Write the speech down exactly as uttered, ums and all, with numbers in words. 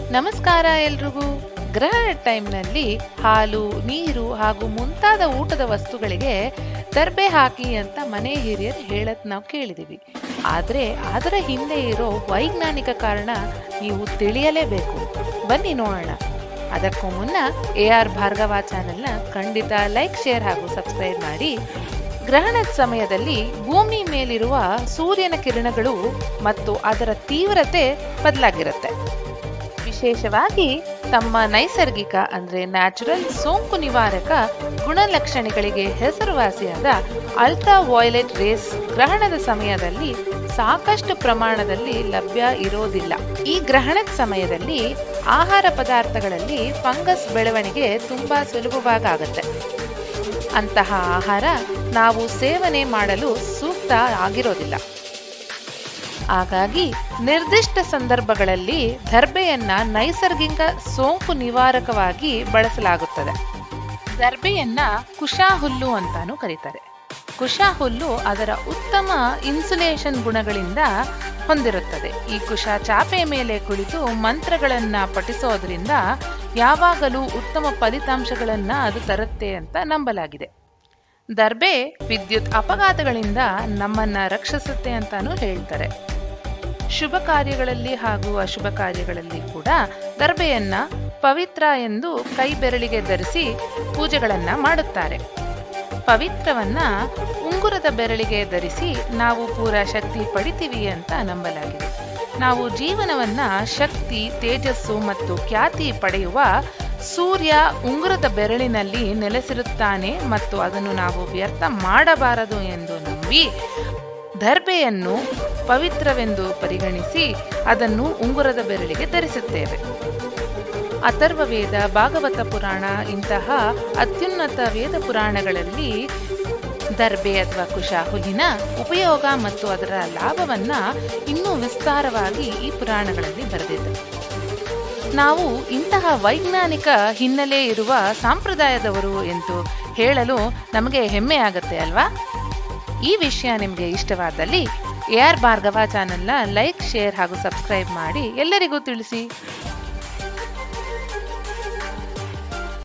ನಮಸ್ಕಾರ ಎಲ್ರಿಗೂ. ಗ್ರಹಣ ಟೈಮ್ನಲ್ಲಿ ಹಾಲು, ನೀರು ಹಾಗೂ ಮುಂತಾದ ಊಟದ ವಸ್ತುಗಳಿಗೆ ದರ್ಬೆ ಹಾಕಿ ಅಂತ ಮನೆ ಹಿರಿಯರು ಹೇಳತ್ ನಾವು ಕೇಳಿದೀವಿ. ಆದ್ರೆ ಅದರ ಹಿಂದೆ ಇರೋ ವೈಜ್ಞಾನಿಕ ಕಾರಣ ನೀವು ತಿಳಿಯಲೇಬೇಕು. ಬನ್ನಿ ನೋಡೋಣ. ಅದಕ್ಕೂ ಮುನ್ನ ಎ ಆರ್ ಭಾರ್ಗವ ಚಾನೆಲ್ನ ಖಂಡಿತ ಲೈಕ್, ಶೇರ್ ಹಾಗೂ ಸಬ್ಸ್ಕ್ರೈಬ್ ಮಾಡಿ. ಗ್ರಹಣದ ಸಮಯದಲ್ಲಿ ಭೂಮಿ ಮೇಲಿರುವ ಸೂರ್ಯನ ಕಿರಣಗಳು ಮತ್ತು ಅದರ ತೀವ್ರತೆ ಬದಲಾಗಿರುತ್ತೆ. ವಿಶೇಷವಾಗಿ ತಮ್ಮ ನೈಸರ್ಗಿಕ ಅಂದ್ರೆ ನ್ಯಾಚುರಲ್ ಸೋಂಕು ನಿವಾರಕ ಗುಣಲಕ್ಷಣಗಳಿಗೆ ಹೆಸರುವಾಸಿಯಾದ ಅಲ್ಟ್ರಾ ವೈಲೆಟ್ ರೇಸ್ ಗ್ರಹಣದ ಸಮಯದಲ್ಲಿ ಸಾಕಷ್ಟು ಪ್ರಮಾಣದಲ್ಲಿ ಲಭ್ಯ ಇರೋದಿಲ್ಲ. ಈ ಗ್ರಹಣದ ಸಮಯದಲ್ಲಿ ಆಹಾರ ಪದಾರ್ಥಗಳಲ್ಲಿ ಫಂಗಸ್ ಬೆಳವಣಿಗೆ ತುಂಬಾ ಸುಲಭವಾಗುತ್ತೆ. ಅಂತಹ ಆಹಾರ ನಾವು ಸೇವನೆ ಮಾಡಲು ಸೂಕ್ತ ಆಗಿರೋದಿಲ್ಲ. ಹಾಗಾಗಿ ನಿರ್ದಿಷ್ಟ ಸಂದರ್ಭಗಳಲ್ಲಿ ದರ್ಬೆಯನ್ನ ನೈಸರ್ಗಿಕ ಸೋಂಕು ನಿವಾರಕವಾಗಿ ಬಳಸಲಾಗುತ್ತದೆ. ದರ್ಬೆಯನ್ನ ಕುಶಾ ಹುಲ್ಲು ಅಂತಾನೂ ಕರೀತಾರೆ. ಕುಶಾ ಹುಲ್ಲು ಅದರ ಉತ್ತಮ ಇನ್ಸುಲೇಷನ್ ಗುಣಗಳಿಂದ ಹೊಂದಿರುತ್ತದೆ. ಈ ಕುಶಾ ಚಾಪೆ ಮೇಲೆ ಕುಳಿತು ಮಂತ್ರಗಳನ್ನ ಪಠಿಸೋದ್ರಿಂದ ಯಾವಾಗಲೂ ಉತ್ತಮ ಫಲಿತಾಂಶಗಳನ್ನ ಅದು ತರುತ್ತೆ ಅಂತ ನಂಬಲಾಗಿದೆ. ದರ್ಬೆ ವಿದ್ಯುತ್ ಅಪಘಾತಗಳಿಂದ ನಮ್ಮನ್ನ ರಕ್ಷಿಸುತ್ತೆ ಅಂತಾನೂ ಹೇಳ್ತಾರೆ. ಶುಭ ಕಾರ್ಯಗಳಲ್ಲಿ ಹಾಗೂ ಅಶುಭ ಕಾರ್ಯಗಳಲ್ಲಿ ಕೂಡ ದರ್ಬೆಯನ್ನ ಪವಿತ್ರ ಎಂದು ಕೈ ಬೆರಳಿಗೆ ಧರಿಸಿ ಪೂಜೆಗಳನ್ನ ಮಾಡುತ್ತಾರೆ. ಪವಿತ್ರವನ್ನ ಉಂಗುರದ ಬೆರಳಿಗೆ ಧರಿಸಿ ನಾವು ಪೂರ ಶಕ್ತಿ ಪಡಿತೀವಿ ಅಂತ ನಂಬಲಾಗಿದೆ. ನಾವು ಜೀವನವನ್ನ ಶಕ್ತಿ, ತೇಜಸ್ಸು ಮತ್ತು ಖ್ಯಾತಿ ಪಡೆಯುವ ಸೂರ್ಯ ಉಂಗುರದ ಬೆರಳಿನಲ್ಲಿ ನೆಲೆಸಿರುತ್ತಾನೆ ಮತ್ತು ಅದನ್ನು ನಾವು ವ್ಯರ್ಥ ಮಾಡಬಾರದು ಎಂದು ನಂಬಿ ದರ್ಬೆಯನ್ನು ಪವಿತ್ರವೆಂದು ಪರಿಗಣಿಸಿ ಅದನ್ನು ಉಂಗುರದ ಬೆರಳಿಗೆ ಧರಿಸುತ್ತೇವೆ. ಅಥರ್ವ ವೇದ, ಭಾಗವತ ಪುರಾಣ ಇಂತಹ ಅತ್ಯುನ್ನತ ವೇದ ಪುರಾಣಗಳಲ್ಲಿ ದರ್ಬೆ ಅಥವಾ ಕುಶಾ ಹುಲ್ಲಿನ ಉಪಯೋಗ ಮತ್ತು ಅದರ ಲಾಭವನ್ನ ಇನ್ನೂ ವಿಸ್ತಾರವಾಗಿ ಈ ಪುರಾಣಗಳಲ್ಲಿ ಬರೆದಿದೆ. ನಾವು ಇಂತಹ ವೈಜ್ಞಾನಿಕ ಹಿನ್ನೆಲೆ ಇರುವ ಸಂಪ್ರದಾಯದವರು ಎಂದು ಹೇಳಲು ನಮಗೆ ಹೆಮ್ಮೆ ಆಗುತ್ತೆ ಅಲ್ವಾ? ಈ ವಿಷಯ ನಿಮಗೆ ಇಷ್ಟವಾದಲ್ಲಿ ಎ ಆರ್ ಭಾರ್ಗವ ಚಾನೆಲ್ನ ಲೈಕ್, ಶೇರ್ ಹಾಗೂ ಸಬ್ಸ್ಕ್ರೈಬ್ ಮಾಡಿ ಎಲ್ಲರಿಗೂ ತಿಳಿಸಿ.